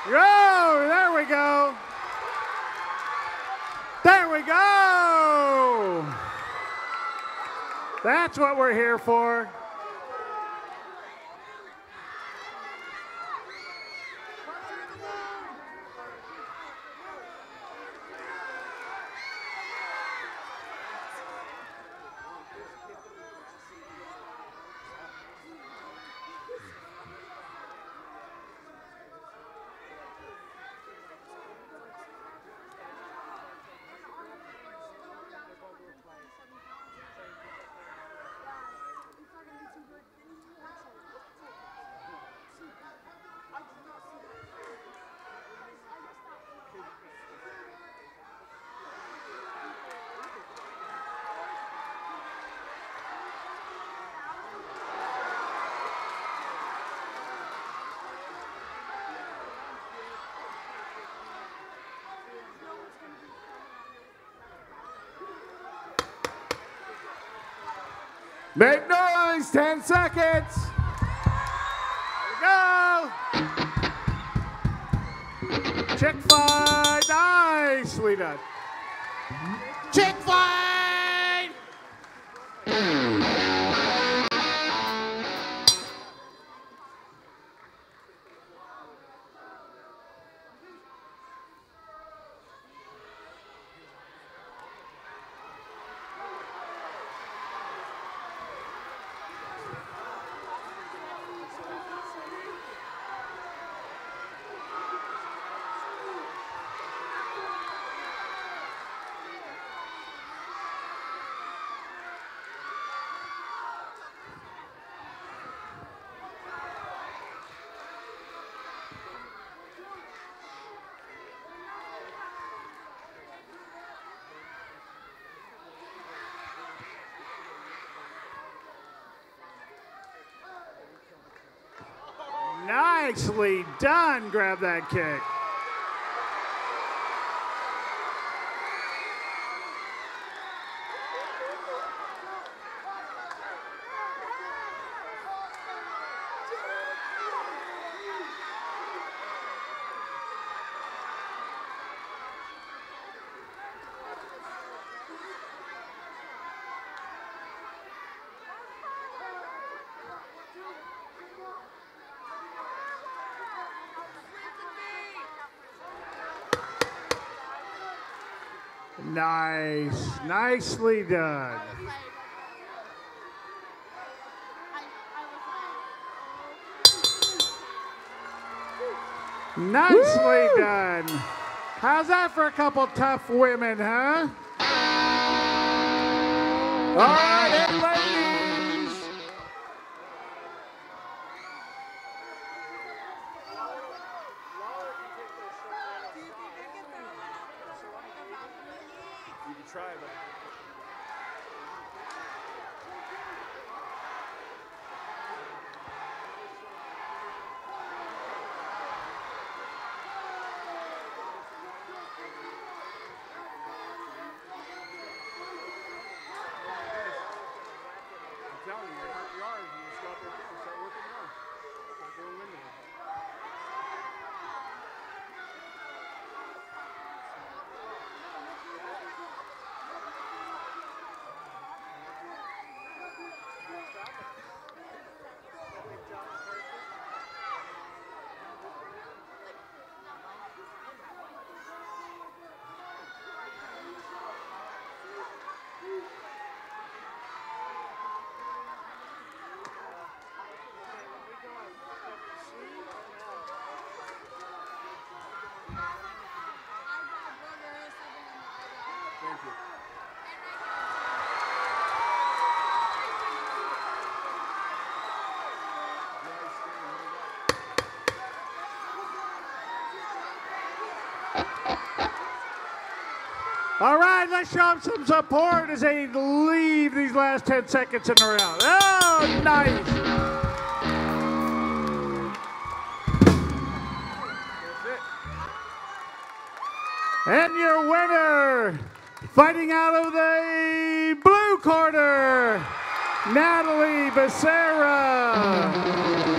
Go! There we go. There we go. That's what we're here for. Make noise, 10 seconds. Here we go. Chick fight, nicely done. Chick fight. Nicely done, grab that kick. Nice, nicely done. Nicely done. How's that for a couple tough women, huh? All right, ladies. You can try, but I'm telling you, you're not yours. You just go out there and start working it on. Start doing windmills. Thank you. All right, let's show them some support as they leave these last 10 seconds in the round. Oh, nice. And your winner, fighting out of the blue corner, Natalie Becerra.